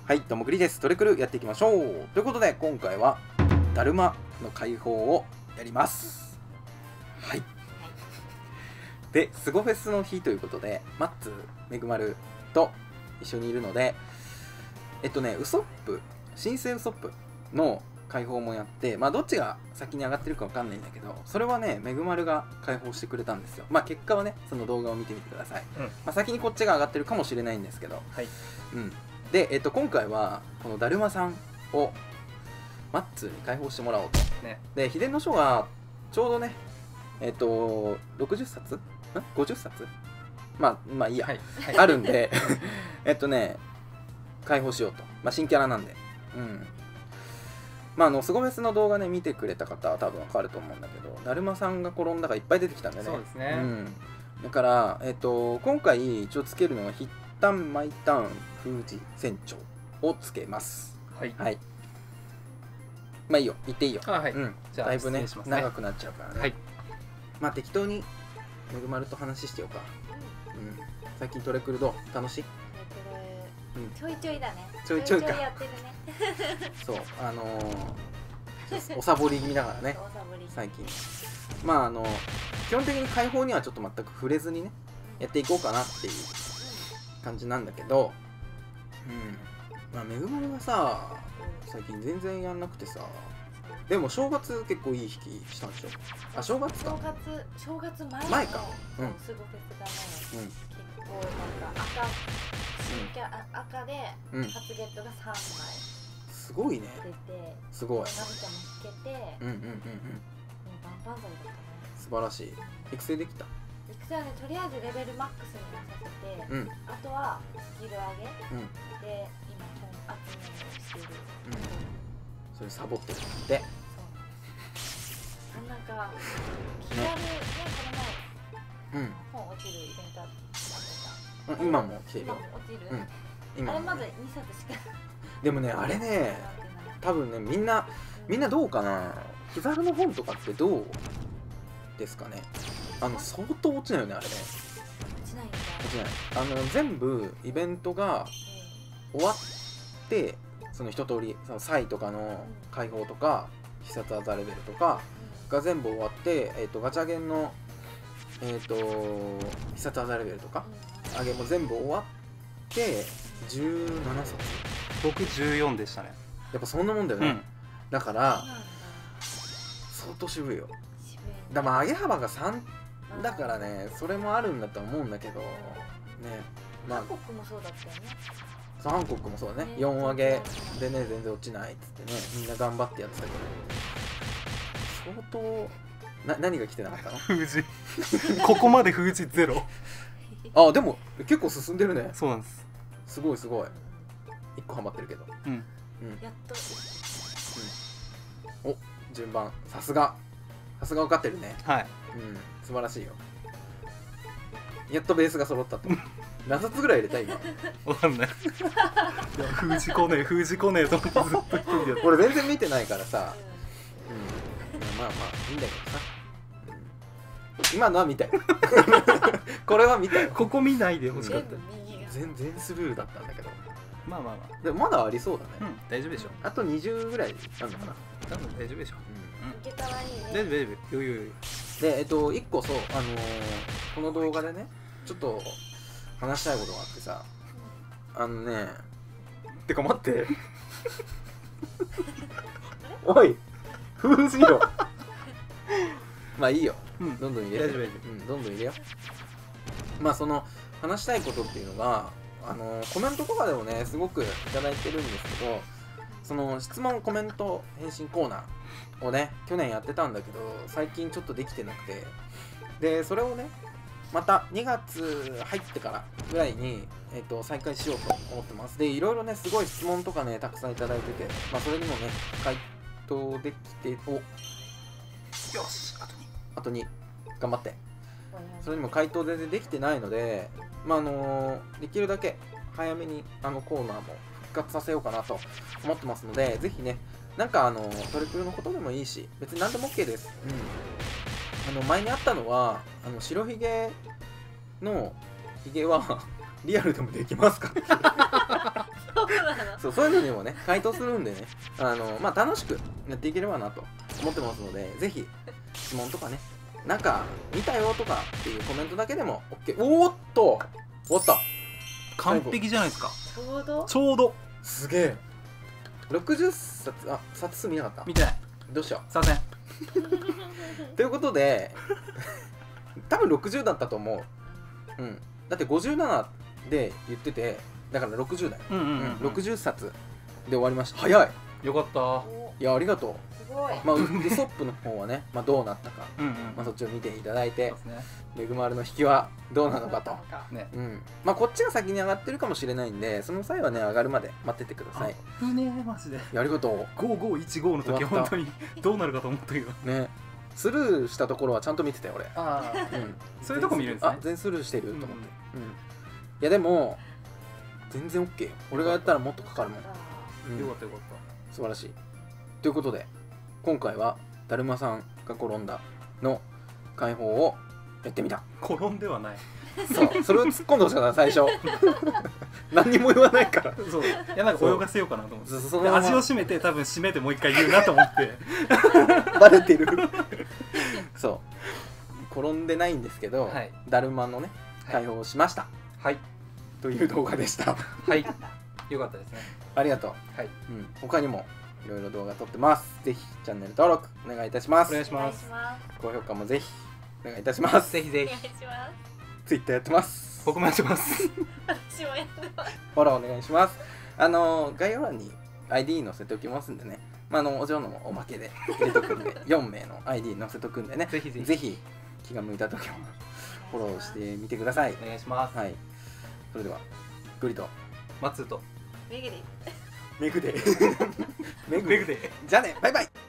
はい、どうもグリです。トレクルやっていきましょう。ということで、今回はだるまの解放をやります。はい。で、スゴフェスの日ということで、マッツ、めぐまると一緒にいるので、ウソップ、新生ウソップの解放もやって、まあどっちが先に上がってるかわかんないんだけど、それはね、めぐまるが解放してくれたんですよ。まあ結果はね、その動画を見てみてください。まあ先にこっちが上がってるかもしれないんですけど、 はい。 で、今回はこのだるまさんをマッツーに解放してもらおうと。 ね。 で、秘伝の書がちょうどね、60冊 ?50 冊まあいいや、 はい。 あるんで、解放しようと。まあ新キャラなんで。まあスゴフェスの動画ね、見てくれた方は多分わかると思うんだけど、だるまさんが転んだがいっぱい出てきたんでね。 そうですね。 だから、今回一応つけるのはヒッタンマイターン封じ船長をつけます。 はい。 はい。まあいいよ、言っていいよ。 あ、はい。じゃあだいぶね失礼しますね長くなっちゃうからね。 はい。 まあ適当にめぐまると話してようか。最近トレクルどう楽しい？ ちょいちょいだね。 ちょいちょいかやってるね。 そうおサボり気味だからねおサボり最近。まあ基本的に解放にはちょっと全く触れずにねやっていこうかなっていう感じなんだけど、まあめぐまるがさ最近全然やんなくてさ、でも正月結構いい引きしたんでしょ？あ、正月か。 正月前前か。 スゴフェスがね、結構なんか赤で初ゲットが3枚すごいね。 出て、 すごい。 ナビちゃんも引けて、もう万々歳だったね。 素晴らしい。育成できた。 育成はね、とりあえずレベルマックスにさせて、あとはスキル上げで今本集めをしている。 それサボってるって。 なんか気軽ね、この前本落ちるイベントあったじゃん。 今も来てるよ。 落ちる。 今あれまだ2冊しか。 でもね、あれね、多分ね、みんなどうかな。キザルの本とかってどうですかね。相当落ちないよね、あれね。 落ちないんだ。 落ちない。全部イベントが終わって、その一通りそのサイとかの解放とか必殺技レベルとかが全部終わって、ガチャゲンの必殺技レベルとか上げも全部終わって17冊。 僕14でしたね。 やっぱそんなもんだよね。だから相当渋いよ。だまあ上げ幅が3だからね、それもあるんだと思うんだけどね。まあ韓国もそうだったよね。 韓国もそうだね。4上げでね全然落ちないっつってね、みんな頑張ってやってたけど、相当何が来てなかったの？ 封じここまで封じゼロ。 あ、でも結構進んでるね。 そうなんです。 すごいすごい。1個ハマってるけど。 やっと。 お、順番さすが分かってるね。 はい。 素晴らしいよ。やっとベースが揃ったと。何冊ぐらい入れた今？ わかんない。いや封じこねえと思ってずっと一人でやって。 俺全然見てないからさ。まあいいんだけどさ。今のは見たよ。これは見たよ。 ここ見ないでほしかった。 全然スルーだったんだけど。 まあでもまだありそうだね。 大丈夫でしょ。 あと20ぐらいあるのかな。 多分大丈夫でしょ。 いけたらいいね。 大丈夫余裕。 で1個そうこの動画でねちょっと話したいことがあってさ、てか待っておい封じろ。まあいいよ、どんどん入れて。 大丈夫どんどん入れよ。まあその話したいことっていうのがコメントとかでもねすごくいただいてるんですけど、その質問コメント返信コーナーをね去年やってたんだけど最近ちょっとできてなくて、でそれをねまた2月入ってからぐらいに、再開しようと思ってます。でいろいろねすごい質問とかねたくさんいただいてて、まあそれにもね回答できて、よしあと2頑張って。それにも回答全然できてないので、まあできるだけ早めにコーナーも復活させようかなと思ってますので、ぜひねなんかトレクルのことでもいいし別に何でも OK です。前にあったのは白ひげのひげはリアルでもできますかっていうそういうのにもね回答するんでねまあ楽しくやっていければなと思ってますので、ぜひ質問とかね、なんか見たよとかっていうコメントだけでも OK。 おーっと終わった。 完璧じゃないですか。 ちょうどちょうど。 すげえ。60冊、冊数見なかった。 見てない。 どうしよすいません。 うということで多分60だったと思う。だって57で言ってて、だから60だよ。60冊で終わりました。早い。 よかった。 おいや、ありがとすごい。 う。まあウソップの方はね、まあどうなったか、まあそっちを見ていただいて、メグマルの引きはどうなのかと。 ね。 まあこっちが先に上がってるかもしれないんで、その際はね上がるまで待っててください。 危ねえマジで。 いや、ありがとう。 5515の時本当にどうなるかと思ったけどね。スルーしたところはちゃんと見てたよ俺。 ああ、そういうとこ見るんですね。 全スルーしてると思って。いやでも全然 OK よ。俺がやったらもっとかかるもん。 よかったよかった。 素晴らしい。ということで今回はだるまさんが転んだの解放をやってみた。 転んではない。 そう、それを突っ込んでほしかった最初。何にも言わないから。 そう、いやなんか泳がせようかなと思って。 そのまま味を占めて多分締めてもう一回言うなと思って。 バレてる。そう転んでないんですけど、 はい、 だるまのね解放をしました。 はい、 という動画でした。 はい、よかったですね。 ありがとう。 はい、 他にもいろいろ動画撮ってます。ぜひチャンネル登録お願いいたします。 お願いします。 高評価もぜひお願いいたします。 ぜひぜひ。 お願いします。 Twitter やってます。 僕もやってます。 私もやってます。 フォローお願いします。概要欄に ID 載せておきますんでね。お嬢のもおまけで入れとくんで、4名の ID 載せとくんでね。 ぜひぜひ。 ぜひ気が向いた時はフォローしてみてください。 お願いします。 はい。それではグリとマツとメグでメグでメグでじゃあね、バイバイ。